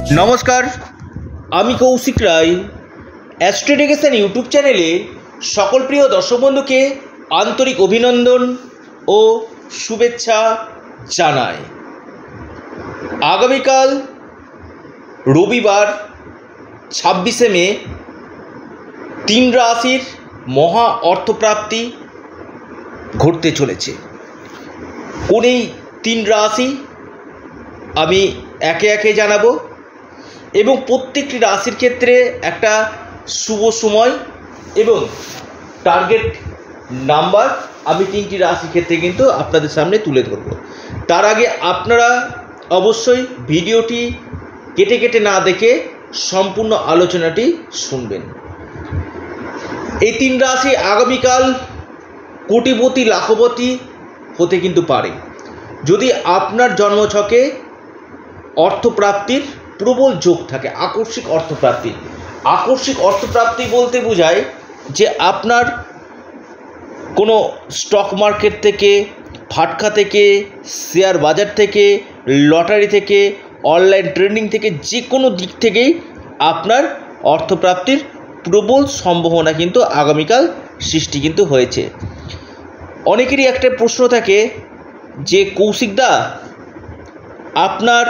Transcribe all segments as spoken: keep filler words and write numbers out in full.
নমস্কার, আমি কৌশিক রায়। অ্যাস্ট্রোডিকেশন ইউটিউব চ্যানেলে সকল প্রিয় দর্শক বন্ধুকে আন্তরিক অভিনন্দন ও শুভেচ্ছা জানাই। আগামীকাল রবিবার ছাব্বিশে মে তিন রাশির মহা অর্থপ্রাপ্তি ঘটতে চলেছে। কোন এই তিন রাশি আমি একে একে জানাবো এবং প্রত্যেকটি রাশির ক্ষেত্রে একটা শুভ সময় এবং টার্গেট নাম্বার আমি তিনটি রাশির ক্ষেত্রে কিন্তু আপনাদের সামনে তুলে ধরব। তার আগে আপনারা অবশ্যই ভিডিওটি কেটে কেটে না দেখে সম্পূর্ণ আলোচনাটি শুনবেন। এই তিন রাশি আগামীকাল কোটিপতি লাখপতি হতে কিন্তু পারে যদি আপনার জন্মছকে অর্থপ্রাপ্তির প্রবল যোগ থাকে। আকস্মিক অর্থপ্রাপ্তি আকস্মিক অর্থপ্রাপ্তি বলতে বোঝায় যে আপনার কোনো স্টক মার্কেট থেকে, ফাটকা থেকে, শেয়ার বাজার থেকে, লটারি থেকে, অনলাইন ট্রেডিং থেকে, যে কোনো দিক থেকেই আপনার অর্থপ্রাপ্তির প্রবল সম্ভাবনা কিন্তু আগামীকাল সৃষ্টি কিন্তু হয়েছে। অনেকেরই একটা প্রশ্ন থাকে যে কৌশিকদা, আপনার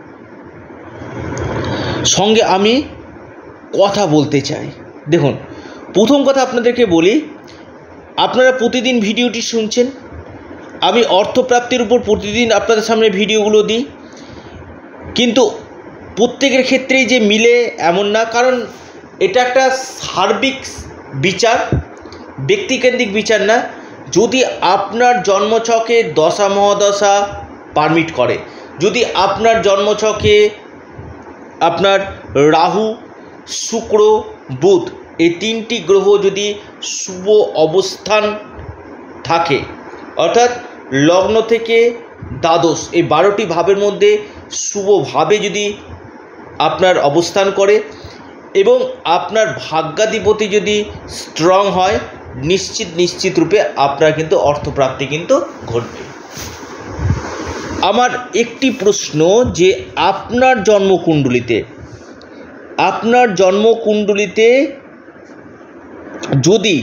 সঙ্গে আমি কথা বলতে চাই। দেখুন, প্রথম কথা আপনাদেরকে বলি, আপনারা প্রতিদিন ভিডিওটি শুনছেন। আমি অর্থপ্রাপ্তির উপর প্রতিদিন আপনাদের সামনে ভিডিওগুলো দিই, কিন্তু প্রত্যেকের ক্ষেত্রেই যে মিলে এমন না, কারণ এটা একটা সার্বিক বিচার, ব্যক্তিকেন্দ্রিক বিচার না। যদি আপনার জন্মছকে দশা মহাদশা পারমিট করে, যদি আপনার জন্মছকে আপনার রাহু, শুক্র, বুধ এই তিনটি গ্রহ যদি শুভ অবস্থান থাকে, অর্থাৎ লগ্ন থেকে দ্বাদশ এই বারোটি ভাবের মধ্যে শুভভাবে যদি আপনার অবস্থান করে এবং আপনার ভাগ্যাধিপতি যদি স্ট্রং হয়, নিশ্চিত নিশ্চিত রূপে আপনার কিন্তু অর্থপ্রাপ্তি কিন্তু ঘটবে। আমার একটি প্রশ্ন, যে আপনার জন্মকুণ্ডলিতে আপনার জন্মকুণ্ডলিতে যদি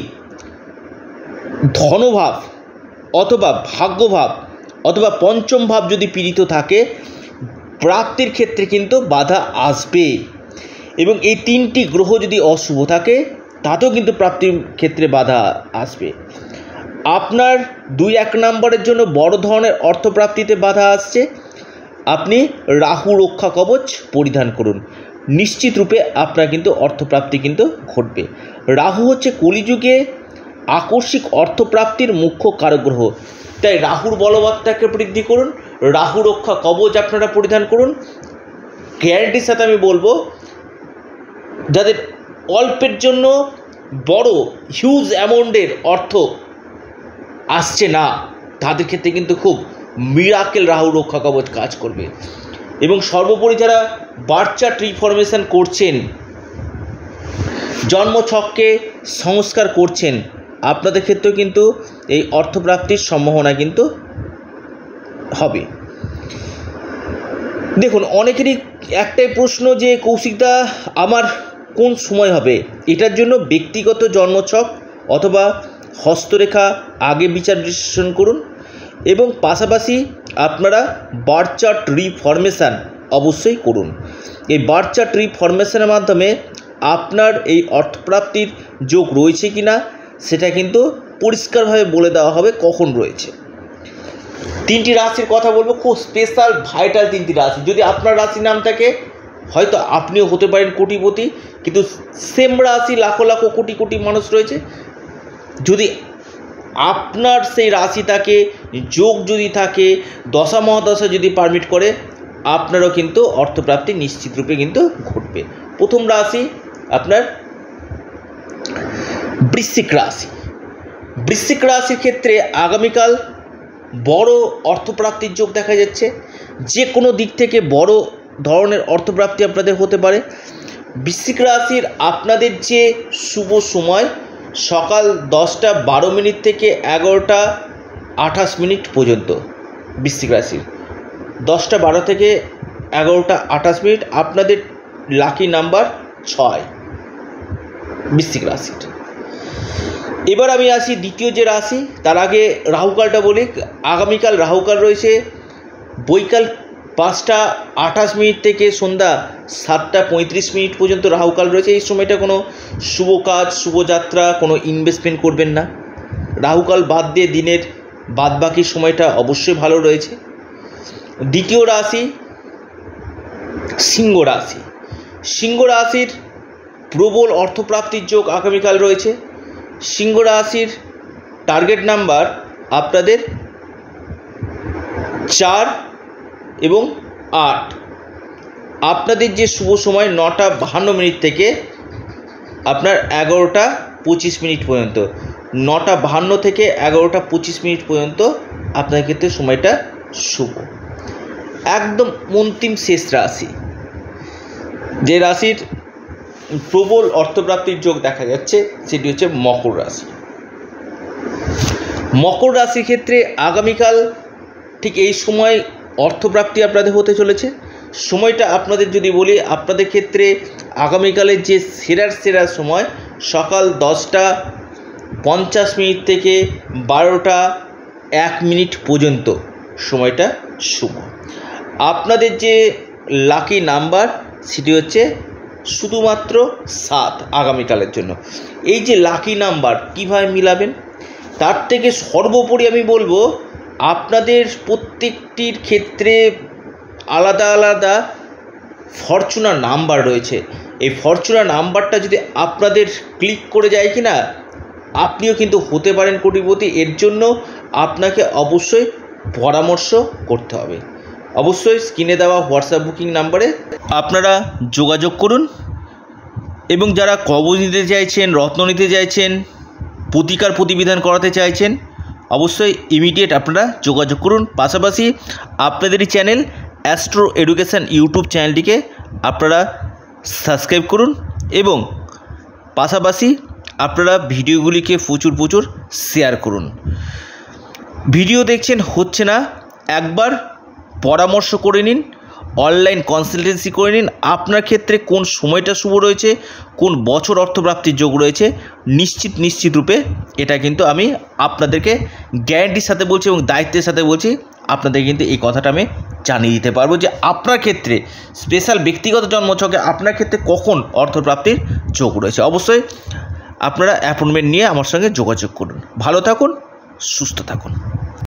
ধনভাব অথবা ভাগ্যভাব অথবা পঞ্চম ভাব যদি পীড়িত থাকে, প্রাপ্তির ক্ষেত্রে কিন্তু বাধা আসবে। এবং এই তিনটি গ্রহ যদি অশুভ থাকে, তাতেও কিন্তু প্রাপ্তির ক্ষেত্রে বাধা আসবে। আপনার দুই এক নম্বরের জন্য বড় ধরনের অর্থপ্রাপ্তিতে বাধা আসছে, আপনি রাহু রক্ষা কবচ পরিধান করুন, নিশ্চিত রূপে আপনার কিন্তু অর্থপ্রাপ্তি কিন্তু ঘটবে। রাহু হচ্ছে কলিযুগে আকস্মিক অর্থপ্রাপ্তির মুখ্য কারক গ্রহ, তাই রাহুর বলবত্তাকে বৃদ্ধি করুন, রাহু রক্ষা কবচ আপনারা পরিধান করুন। গ্যারান্টির সাথে আমি বলবো, যাদের অল্পের জন্য বড় হিউজ অ্যামাউন্টের অর্থ আসছে না, তাদের ক্ষেত্রে কিন্তু খুব মিরাকেল রাহু রক্ষা কবচ কাজ করবে। এবং সর্বোপরি যারা বার্থ চার্ট রিফরমেশন করছেন, জন্মছককে সংস্কার করছেন, আপনাদের ক্ষেত্রেও কিন্তু এই অর্থপ্রাপ্তির সম্ভাবনা কিন্তু হবে। দেখুন, অনেকেরই একটাই প্রশ্ন যে কৌশিকদা, আমার কোন সময় হবে? এটার জন্য ব্যক্তিগত জন্মছক অথবা হস্তরেখা আগে বিচার বিশ্লেষণ করুন এবং পাশাপাশি আপনারা বার্থ চার্ট রিফরমেশান অবশ্যই করুন। এই বার্থ চার্ট রিফরমেশানের মাধ্যমে আপনার এই অর্থপ্রাপ্তির যোগ রয়েছে কি না সেটা কিন্তু পরিষ্কারভাবে বলে দেওয়া হবে কখন রয়েছে। তিনটি রাশির কথা বলবো, খুব স্পেশাল ভাইটাল তিনটি রাশি। যদি আপনার রাশির নাম থাকে, হয়তো আপনিও হতে পারেন কোটিপতি, কিন্তু সেম রাশি লাখো লাখো কোটি কোটি মানুষ রয়েছে। যদি আপনার সেই রাশি থাকে, যোগ যদি থাকে, দশা মহাদশা যদি পারমিট করে, আপনারও কিন্তু অর্থপ্রাপ্তি নিশ্চিত রূপে কিন্তু ঘটবে। প্রথম রাশি আপনার বৃশ্চিক রাশি। বৃশ্চিক রাশির ক্ষেত্রে আগামীকাল বড় অর্থপ্রাপ্তির যোগ দেখা যাচ্ছে। যে কোনো দিক থেকে বড় ধরনের অর্থপ্রাপ্তি আপনাদের হতে পারে। বৃশ্চিক রাশির আপনাদের যে শুভ সময় সকাল দশটা বারো মিনিট থেকে এগারোটা আঠাশ মিনিট পর্যন্ত। বৃশ্চিক রাশির দশটা বারো থেকে এগারোটা আঠাশ মিনিট। আপনাদের লাকি নাম্বার ছয়, বৃশ্চিক রাশির। এবার আমি আসি দ্বিতীয় যে রাশি, তার আগে রাহুকালটা বলি। আগামীকাল রাহুকাল রয়েছে বৈকাল পাঁচটা আঠাশ মিনিট থেকে সন্ধ্যা সাতটা পঁয়ত্রিশ মিনিট পর্যন্ত রাহুকাল রয়েছে। এই সময়টা কোনো শুভ কাজ, শুভযাত্রা, কোনো ইনভেস্টমেন্ট করবেন না। রাহুকাল বাদ দিয়ে দিনের বাদবাকি সময়টা অবশ্যই ভালো রয়েছে। দ্বিতীয় রাশি সিংহ রাশি। সিংহ রাশির প্রবল অর্থপ্রাপ্তির যোগ আগামীকাল রয়েছে। সিংহ রাশির টার্গেট নাম্বার আপনাদের চার এবং আট। আপনাদের যে শুভ সময় নটা বাহান্ন মিনিট থেকে আপনার এগারোটা পঁচিশ মিনিট পর্যন্ত, নটা বাহান্ন থেকে এগারোটা পঁচিশ মিনিট পর্যন্ত আপনার ক্ষেত্রে সময়টা শুভ। একদম অন্তিম শেষ রাশি, যে রাশির প্রবল অর্থপ্রাপ্তির যোগ দেখা যাচ্ছে, সেটি হচ্ছে মকর রাশি। মকর রাশির ক্ষেত্রে আগামীকাল ঠিক এই সময় অর্থপ্রাপ্তি আপনাদের হতে চলেছে। সময়টা আপনাদের যদি বলি, আপনাদের ক্ষেত্রে আগামীকালের যে সেরার সেরা সময় সকাল দশটা পঞ্চাশ মিনিট থেকে বারোটা এক মিনিট পর্যন্ত সময়টা শুভ। আপনাদের যে লাকি নাম্বার সেটি হচ্ছে শুধুমাত্র সাত আগামীকালের জন্য। এই যে লাকি নাম্বার কীভাবে মিলাবেন, তার থেকে সর্বোপরি আমি বলবো আপনাদের প্রত্যেকটির ক্ষেত্রে আলাদা আলাদা ফরচুনার নাম্বার রয়েছে। এই ফরচুনার নাম্বারটা যদি আপনাদের ক্লিক করে যায় কি না, আপনিও কিন্তু হতে পারেন কোটিপতি। এর জন্য আপনাকে অবশ্যই পরামর্শ করতে হবে। অবশ্যই স্ক্রিনে দেওয়া হোয়াটসঅ্যাপ বুকিং নাম্বারে আপনারা যোগাযোগ করুন। এবং যারা কবজ নিতে চাইছেন, রত্ন নিতে চাইছেন, প্রতিকার প্রতিবিধান করাতে চাইছেন, অবশ্যই ইমিডিয়েট আপনারা যোগাযোগ করুন। পাশাপাশি আপনাদেরই চ্যানেল অ্যাস্ট্রো এডুকেশান ইউটিউব চ্যানেলটিকে আপনারা সাবস্ক্রাইব করুন এবং পাশাপাশি আপনারা ভিডিওগুলিকে প্রচুর প্রচুর শেয়ার করুন। ভিডিও দেখছেন হচ্ছে না, একবার পরামর্শ করে নিন, অনলাইন কনসালটেন্সি করে নিন। আপনার ক্ষেত্রে কোন সময়টা শুভ রয়েছে, কোন বছর অর্থপ্রাপ্তির যোগ রয়েছে, নিশ্চিত নিশ্চিত রূপে এটা কিন্তু আমি আপনাদেরকে গ্যারান্টির সাথে বলছি এবং দায়িত্বের সাথে বলছি। আপনাদের কিন্তু এই কথাটা আমি জানিয়ে দিতে পারবো যে আপনার ক্ষেত্রে স্পেশাল ব্যক্তিগত জন্মছকে আপনার ক্ষেত্রে কখন অর্থপ্রাপ্তির যোগ রয়েছে। অবশ্যই আপনারা অ্যাপয়েন্টমেন্ট নিয়ে আমার সঙ্গে যোগাযোগ করুন। ভালো থাকুন, সুস্থ থাকুন।